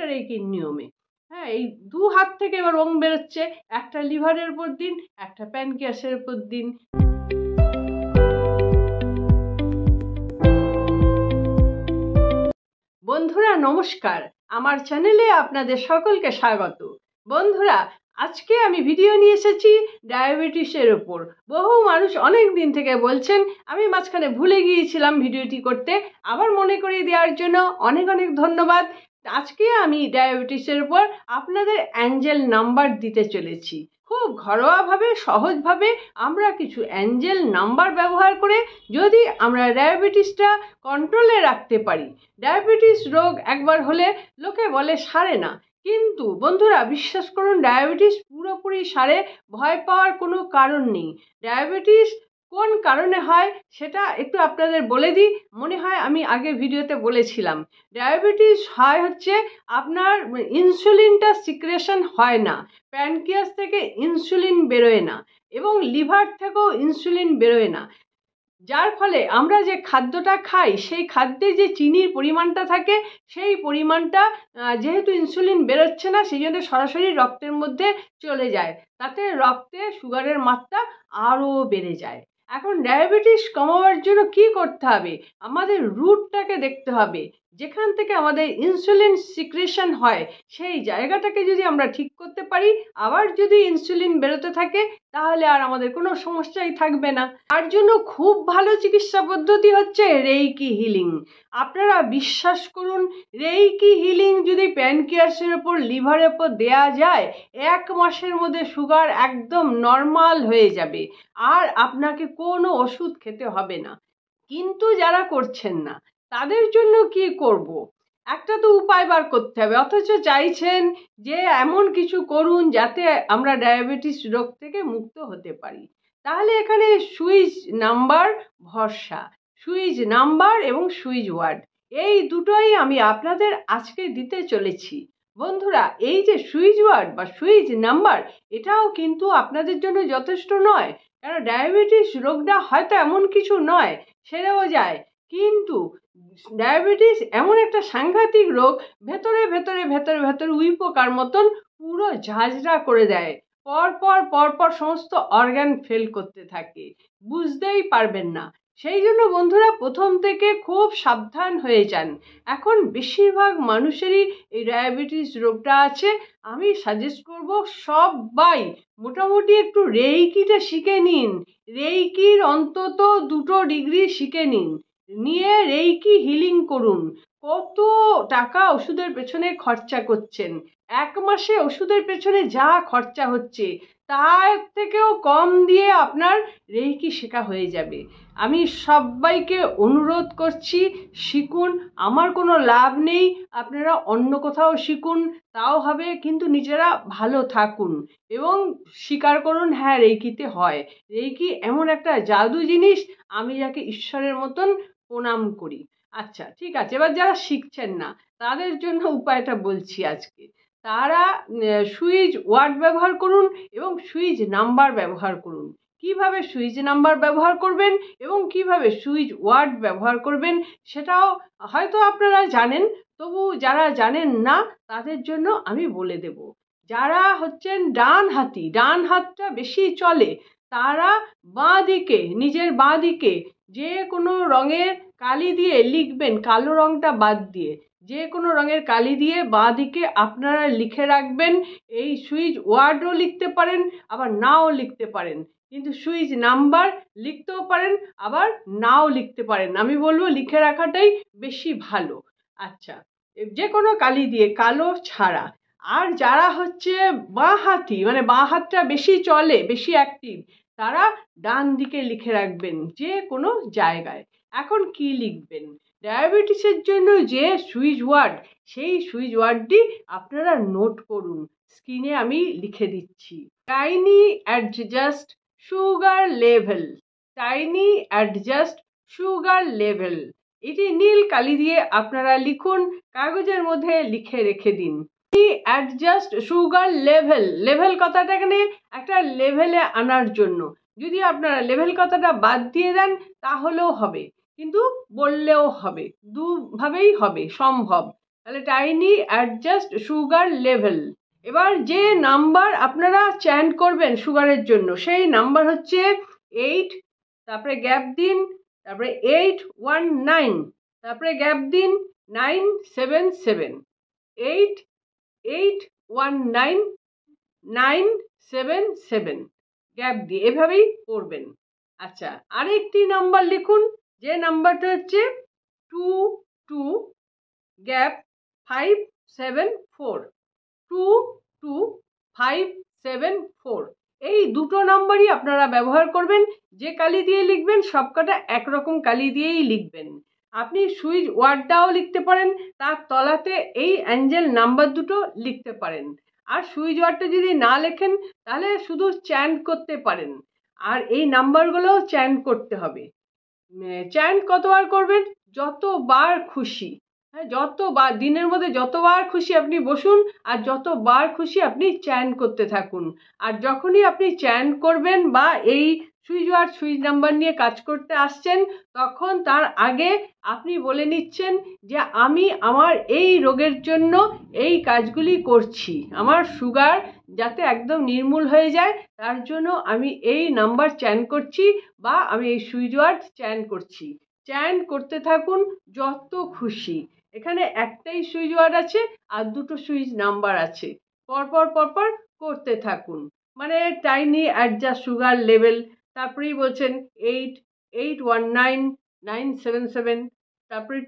রেইকির নিয়মে। হ্যাঁ, এই 2 হাত থেকে এবার রং বেরোচ্ছে, একটা লিভারের উপর দিন, একটা প্যানক্রিয়াসের উপর দিন। বন্ধুরা নমস্কার, আমার চ্যানেলে আপনাদের সকলকে স্বাগত। বন্ধুরা, আজকে আমি ভিডিও নিয়ে এসেছি ডায়াবেটিসের ওপর। বহু মানুষ অনেক দিন থেকে বলছেন, আমি মাঝখানে ভুলে গিয়েছিলাম ভিডিওটি করতে, আবার মনে করিয়ে দেওয়ার জন্য অনেক অনেক ধন্যবাদ। আজকে আমি ডায়াবেটিসের উপর আপনাদের অ্যাঞ্জেল নাম্বার দিতে চলেছি। খুব ঘরোয়াভাবে সহজভাবে আমরা কিছু অ্যাঞ্জেল নাম্বার ব্যবহার করে যদি আমরা ডায়াবেটিসটা কন্ট্রোলে রাখতে পারি। ডায়াবেটিস রোগ একবার হলে লোকে বলে সারে না, কিন্তু বন্ধুরা বিশ্বাস করুন, ডায়াবেটিস পুরোপুরি সারে, ভয় পাওয়ার কোনো কারণ নেই। ডায়াবেটিস কোন কারণে হয় সেটা একটু আপনাদের বলে দিই, মনে হয় আমি আগে ভিডিওতে বলেছিলাম। ডায়াবেটিস হয় হচ্ছে আপনার ইনসুলিনটা সিক্রেশন হয় না, প্যানক্রিয়াস থেকে ইনসুলিন বেরোয় না এবং লিভার থেকেও ইনসুলিন বেরোয় না, যার ফলে আমরা যে খাদ্যটা খাই সেই খাদ্যে যে চিনির পরিমাণটা থাকে সেই পরিমাণটা যেহেতু ইনসুলিন বেরোচ্ছে না, সেই জন্য সরাসরি রক্তের মধ্যে চলে যায়, তাতে রক্তে সুগারের মাত্রা আরও বেড়ে যায়। এখন ডায়াবেটিস কমাবার জন্য কি করতে হবে? আমাদের রুটটাকে দেখতে হবে, যেখান থেকে আমাদের ইনসুলিন সিক্রেশন হয় সেই জায়গাটাকে যদি আমরা ঠিক করতে পারি, আবার যদি ইনসুলিন বেরোতে থাকে তাহলে আর আমাদের কোনো সমস্যাই থাকবে না। তার জন্য খুব ভালো চিকিৎসা পদ্ধতি হচ্ছে রেইকি হিলিং। আপনারা বিশ্বাস করুন, রেইকি হিলিং যদি প্যানক্রিয়াসের ওপর, লিভারের ওপর দেয়া যায়, 1 মাসের মধ্যে সুগার একদম নর্মাল হয়ে যাবে, আর আপনাকে কোনো ওষুধ খেতে হবে না। কিন্তু যারা করছেন না তাদের জন্য কি করব? একটা তো উপায় বার করতে হবে, অথচ চাইছেন যে এমন কিছু করুন যাতে আমরা ডায়াবেটিস রোগ থেকে মুক্ত হতে পারি। তাহলে এখানে সুইচ নাম্বার ভরসা, সুইচ নাম্বার এবং সুইচ ওয়ার্ড, এই দুটোই আমি আপনাদের আজকে দিতে চলেছি। বন্ধুরা, এই যে সুইচ ওয়ার্ড বা সুইচ নাম্বার, এটাও কিন্তু আপনাদের জন্য যথেষ্ট নয়, কারণ ডায়াবেটিস রোগটা হয়তো এমন কিছু নয়, সেরেও যায়, কিন্তু ডায়াবেটিস এমন একটা সাংঘাতিক রোগ, ভেতরে ভেতরে ভেতরে ভেতরে উইপোকার মতন পুরো ঝাঁঝরা করে দেয়, পরপর সমস্ত অর্গান ফেল করতে থাকে, বুঝতেই পারবেন না। সেই জন্য বন্ধুরা প্রথম থেকে খুব সাবধান হয়ে যান। এখন বেশিরভাগ মানুষেরই এই ডায়াবেটিস রোগটা আছে। আমি সাজেস্ট করব সবাই মোটামুটি একটু রেইকিটা শিখে নিন, রেইকির অন্তত 2 ডিগ্রি শিখে নিন, নিয়ে রেইকি হিলিং করুন। কত টাকা ওষুধের পেছনে খরচা করছেন, 1 মাসে ওষুধের পেছনে যা খরচা হচ্ছে তার থেকেও কম দিয়ে আপনার রেইকি শেখা হয়ে যাবে। আমি সবাইকে অনুরোধ করছি, শিখুন। আমার কোনো লাভ নেই, আপনারা অন্য কোথাও শিখুন, তাও হবে, কিন্তু নিজেরা ভালো থাকুন এবং স্বীকার করুন, হ্যাঁ রেইকিতে হয়। রেইকি এমন একটা জাদু জিনিস, আমি যাকে ঈশ্বরের মতন প্রণাম করি। আচ্ছা ঠিক আছে, এবার যারা শিখছেন না তাদের জন্য উপায়টা বলছি আজকে। তারা সুইচ ওয়ার্ড ব্যবহার করুন এবং সুইচ নাম্বার ব্যবহার করুন। কিভাবে সুইচ নাম্বার ব্যবহার করবেন এবং কিভাবে সুইচ ওয়ার্ড ব্যবহার করবেন সেটাও হয়তো আপনারা জানেন, তবু যারা জানেন না তাদের জন্য আমি বলে দেব। যারা হচ্ছেন ডান হাতি, ডান হাতটা বেশি চলে, তারা বাঁ দিকে, নিজের বাঁ দিকে যে কোনো রঙের কালি দিয়ে লিখবেন, কালো রঙটা বাদ দিয়ে যে কোনো রঙের কালি দিয়ে বাঁ দিকে আপনারা লিখে রাখবেন। এই সুইচ ওয়ার্ডও লিখতে পারেন, আবার নাও লিখতে পারেন, কিন্তু সুইচ নাম্বার লিখতেও পারেন, আবার নাও লিখতে পারেন। আমি বলবো লিখে রাখাটাই বেশি ভালো। আচ্ছা, যে কোনো কালি দিয়ে, কালো ছাড়া। আর যারা হচ্ছে বাঁ হাতি, মানে বাঁ হাতটা বেশি চলে, বেশি অ্যাক্টিভ, তারা ডান দিকে লিখে রাখবেন যে কোনো জায়গায়। এখন কি লিখবেন? ডায়াবেটিসের জন্য যে সুইচ ওয়ার্ড, সেই সুইচ ওয়ার্ডটি আপনারা নোট করুন, স্ক্রিনে আমি লিখে দিচ্ছি। Tiny adjust sugar level, tiny adjust sugar level, এটি নীল কালি দিয়ে আপনারা লিখুন, কাগজের মধ্যে লিখে রেখে দিন। অ্যাডজাস্ট সুগার লেভেল, লেভেল কথাটা এখানে একটা লেভেলে আনার জন্য, যদি আপনারা লেভেল কথাটা বাদ দিয়ে দেন তাহলেও হবে, কিন্তু বললেও হবে, দুভাবেই হবে, সম্ভব। তাহলে টাইনি অ্যাডজাস্ট সুগার লেভেল। এবার যে নাম্বার আপনারা চ্যান্ট করবেন সুগারের জন্য সেই নাম্বার হচ্ছে 8, তারপরে গ্যাপ দিন, তারপরে 819, তারপরে গ্যাপ দিন 977, 819 977 গ্যাপ দিয়ে এভাবেই করবেন। আচ্ছা, আরেকটি নাম্বার লিখুন, যে নাম্বারটা হচ্ছে 22 গ্যাপ 574, 22574। এই দুটো নাম্বারই আপনারা ব্যবহার করবেন। যে কালি দিয়ে লিখবেন সবকটা একরকম কালি দিয়েই লিখবেন। আপনি সুইচ ওয়ার্ডটাও লিখতে পারেন, তার তলাতে এই অ্যাঞ্জেল নাম্বার দুটো লিখতে পারেন। আর সুইচ ওয়ার্ডটা যদি না লেখেন তাহলে শুধু চ্যান্ট করতে পারেন। আর এই নাম্বারগুলোও চ্যান্ট করতে হবে। চ্যান্ট কতবার করবেন? যতবার খুশি। হ্যাঁ, যতবার দিনের মধ্যে যতবার খুশি আপনি বসুন আর যতবার খুশি আপনি চ্যান্ট করতে থাকুন। আর যখনই আপনি চ্যান্ট করবেন বা এই সুইচ ওয়ার্ড সুইচ নাম্বার নিয়ে কাজ করতে আসছেন, তখন তার আগে আপনি বলে নিচ্ছেন যে আমি আমার এই রোগের জন্য এই কাজগুলি করছি, আমার সুগার যাতে একদম নির্মূল হয়ে যায় তার জন্য আমি এই নাম্বার চ্যান্ট করছি বা আমি এই সুইচ ওয়ার্ড চ্যান্ট করছি। চ্যান্ট করতে থাকুন যত খুশি। এখানে একটাই সুইচ ওয়ার্ড আছে আর দুটো সুইচ নাম্বার আছে, পরপর পরপর করতে থাকুন। মানে টাইনি অ্যাডজাস্ট সুগার লেভেল, তারপরেই বলছেন 819 977, তারপরে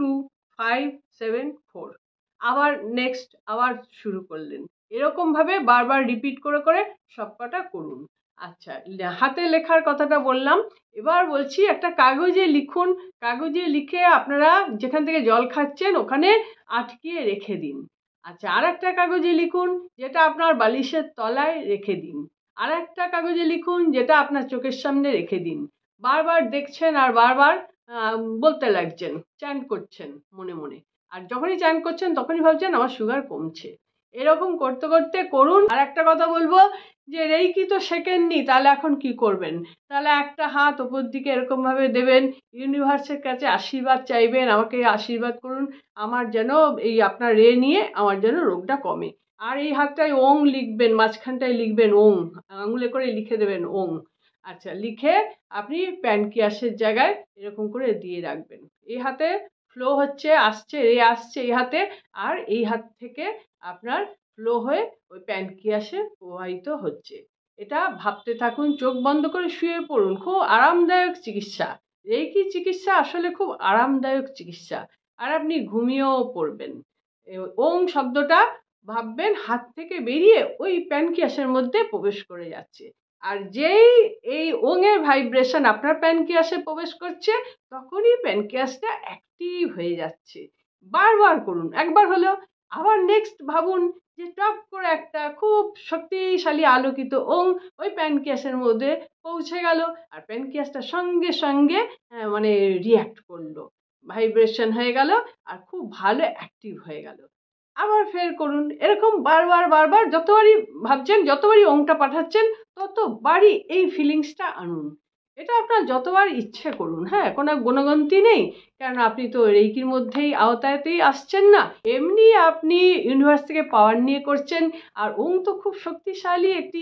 22574, আবার নেক্সট আবার শুরু করলেন। এরকমভাবে বারবার রিপিট করে করে সবকটা করুন। আচ্ছা, হাতে লেখার কথাটা বললাম, এবার বলছি একটা কাগজে লিখুন। কাগজে লিখে আপনারা যেখান থেকে জল খাচ্ছেন ওখানে আটকিয়ে রেখে দিন। আচ্ছা, আর একটা কাগজে লিখুন যেটা আপনার বালিশের তলায় রেখে দিন। আর একটা কাগজে লিখুন যেটা আপনার চোখের সামনে রেখে দিন। বারবার দেখছেন আর বারবার বলতে লাগছেন, চ্যান্ট করছেন মনে মনে। আর যখনই চ্যান্ট করছেন তখনই ভাবছেন আমার সুগার কমছে। এরকম করতে করতে করুন। আর একটা কথা বলবো, যে রেইকি তো শেখেননি, তাহলে এখন কি করবেন? তাহলে একটা হাত ওপর দিকে এরকম ভাবে দেবেন, ইউনিভার্সের কাছে আশীর্বাদ চাইবেন, আমাকে আশীর্বাদ করুন আমার যেন এই আপনার রে নিয়ে আমার যেন রোগটা কমে। আর এই হাতটায় ওং লিখবেন, মাঝখানটায় লিখবেন ওং, আঙুলে করে লিখে দেবেন ওং। আচ্ছা, লিখে আপনি প্যানক্রিয়াসের জায়গায় এরকম করে দিয়ে রাখবেন। এই হাতে ফ্লো হচ্ছে, আসছে, রে আসছে এই হাতে, আর এই হাত থেকে আপনার ফ্লো হয়ে ওই প্যানক্রিয়াসে প্রবাহিত হচ্ছে। এটা ভাবতে থাকুন, চোখ বন্ধ করে শুয়ে পড়ুন। খুব আরামদায়ক চিকিৎসা। রেইকি চিকিৎসা আসলে খুব আরামদায়ক চিকিৎসা। আর আপনি ঘুমিয়েও পড়বেন। ওং শব্দটা ভাববেন হাত থেকে বেরিয়ে ওই প্যানক্রিয়াসের মধ্যে প্রবেশ করে যাচ্ছে। আর যেই এই ওঙের ভাইব্রেশন আপনার প্যানক্রিয়াসে প্রবেশ করছে তখনই প্যানক্রিয়াসটা অ্যাক্টিভ হয়ে যাচ্ছে। বারবার করুন, একবার হলেও। আবার নেক্সট ভাবুন যে টপ করে একটা খুব শক্তিশালী আলোকিত ওং ওই প্যানক্রিয়াসের মধ্যে পৌঁছে গেল, আর প্যানক্রিয়াসটা সঙ্গে সঙ্গে মানে রিয়্যাক্ট করলো, ভাইব্রেশন হয়ে গেল আর খুব ভালো অ্যাক্টিভ হয়ে গেল। আবার ফের করুন এরকম বারবার বারবার, যতবারই ভাবছেন যতবারই ওংটা পাঠাচ্ছেন ততবারই এই ফিলিংসটা আনুন। এটা আপনার যতবার ইচ্ছে করুন। হ্যাঁ, কোনো গুণগন্তি নেই, কারণ আপনি তো রেইকির মধ্যেই আওতায়তেই আসছেন না, এমনি আপনি ইউনিভার্স থেকে পাওয়ার নিয়ে করছেন। আর ওং তো খুব শক্তিশালী একটি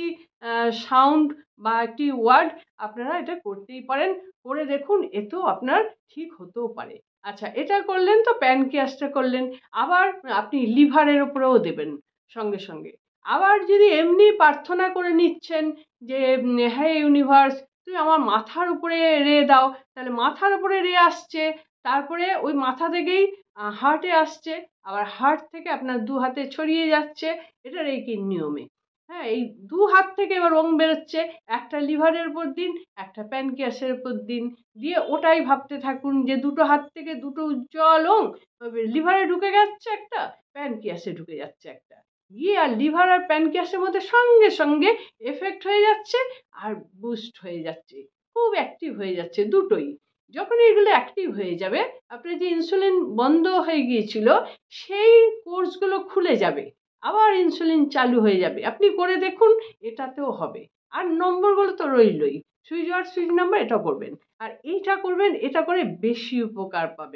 সাউন্ড বা একটি ওয়ার্ড, আপনারা এটা করতেই পারেন। করে দেখুন, এতেও আপনার ঠিক হতেও পারে। আচ্ছা, এটা করলেন তো প্যানক্রিয়াসটা করলেন, আবার আপনি লিভারের ওপরেও দেবেন সঙ্গে সঙ্গে। আবার যদি এমনি প্রার্থনা করে নিচ্ছেন যে হ্যাঁ ইউনিভার্স তুমি আমার মাথার উপরে রে দাও, তাহলে মাথার উপরে রে আসছে, তারপরে ওই মাথা থেকেই হার্টে আসছে, আবার হার্ট থেকে আপনার দু হাতে ছড়িয়ে যাচ্ছে। এটা রেইকির নিয়মে। হ্যাঁ, এই দু হাত থেকে এবার ওং বেরোচ্ছে, একটা লিভারের উপর দিন, একটা প্যানক্রিয়াসের উপর দিন, দিয়ে ওটাই ভাবতে থাকুন যে দুটো হাত থেকে দুটো উজ্জ্বল ওং লিভারে ঢুকে যাচ্ছে একটা, প্যানক্রিয়াসে ঢুকে যাচ্ছে একটা, গিয়ে আর লিভার আর প্যানক্রিয়াসের মধ্যে সঙ্গে সঙ্গে এফেক্ট হয়ে যাচ্ছে আর বুস্ট হয়ে যাচ্ছে, খুব অ্যাক্টিভ হয়ে যাচ্ছে দুটোই। যখন এগুলো অ্যাক্টিভ হয়ে যাবে, আপনার যে ইনসুলিন বন্ধ হয়ে গিয়েছিল সেই কোর্সগুলো খুলে যাবে, আবার ইনসুলিন চালু হয়ে যাবে। আপনি করে দেখুন, এটাতেও হবে। আর নম্বরগুলো তো রইলই, সুইচ ওয়ার্ড সুইচ নাম্বার এটা করবেন, আর এইটা করবেন, এটা করে বেশি উপকার পাবেন।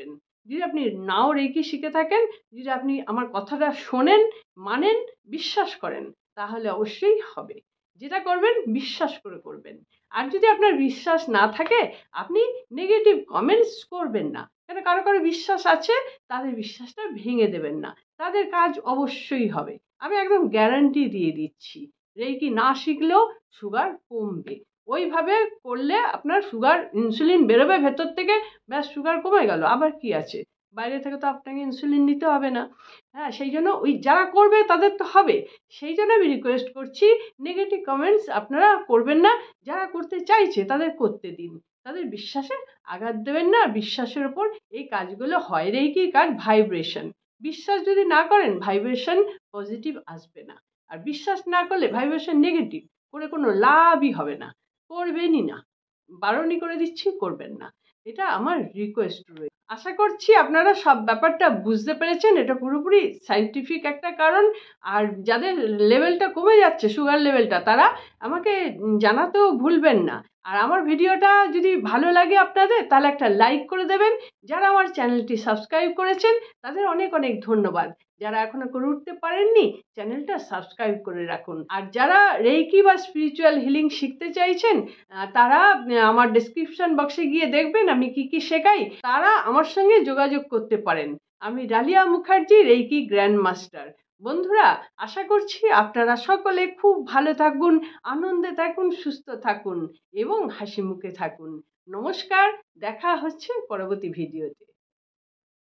যদি আপনি নাও রেকি শিখে থাকেন, যদি আপনি আমার কথাটা শোনেন, মানেন, বিশ্বাস করেন, তাহলে অবশ্যই হবে। যেটা করবেন বিশ্বাস করে করবেন। আর যদি আপনার বিশ্বাস না থাকে, আপনি নেগেটিভ কমেন্টস করবেন না। কেন, কারো কারো বিশ্বাস আছে, তাদের বিশ্বাসটা ভেঙে দেবেন না। তাদের কাজ অবশ্যই হবে, আমি একদম গ্যারান্টি দিয়ে দিচ্ছি। রেকি না শিখলেও সুগার কমবে। ওইভাবে করলে আপনার সুগার, ইনসুলিন বেরোবে ভেতর থেকে, ব্যাস সুগার কমে গেল। আবার কি আছে, বাইরে থেকে তো আপনাকে ইনসুলিন নিতে হবে না। হ্যাঁ, সেই জন্য ওই যারা করবে তাদের তো হবে। সেই জন্য আমি রিকোয়েস্ট করছি, নেগেটিভ কমেন্টস আপনারা করবেন না। যারা করতে চাইছে তাদের করতে দিন, তাদের বিশ্বাসে আঘাত দেবেন না। বিশ্বাসের ওপর এই কাজগুলো হয়। রেকির কাজ ভাইব্রেশন। বিশ্বাস যদি না করেন, ভাইব্রেশন পজিটিভ আসবে না। আর বিশ্বাস না করলে ভাইব্রেশন নেগেটিভ করে কোনো লাভই হবে না, করবেনই না। বারণই করে দিচ্ছি, করবেন না। এটা আমার রিকোয়েস্ট রয়েছে। আশা করছি আপনারা সব ব্যাপারটা বুঝতে পেরেছেন। এটা পুরোপুরি সায়েন্টিফিক একটা কারণ। আর যাদের লেভেলটা কমে যাচ্ছে, সুগার লেভেলটা, তারা আমাকে জানাতেও ভুলবেন না। আর আমার ভিডিওটা যদি ভালো লাগে আপনাদের, তাহলে একটা লাইক করে দেবেন। যারা আমার চ্যানেলটি সাবস্ক্রাইব করেছেন, তাদের অনেক অনেক ধন্যবাদ। যারা এখনো করে উঠতে পারেননি, চ্যানেলটা সাবস্ক্রাইব করে রাখুন। আর যারা রেকি বা স্পিরিচুয়াল হিলিং শিখতে চাইছেন, তারা আমার ডেসক্রিপশন বক্সে গিয়ে দেখবেন আমি কি কি শেখাই। তারা আমার সঙ্গে যোগাযোগ করতে পারেন। আমি Dalia Mukherjee, reiki grand master. বন্ধুরা, আশা করছি আপনারা সকলে খুব ভালো থাকুন, আনন্দে থাকুন, সুস্থ থাকুন এবং হাসি মুখে থাকুন। নমস্কার, দেখা হচ্ছে পরবর্তী ভিডিওতে।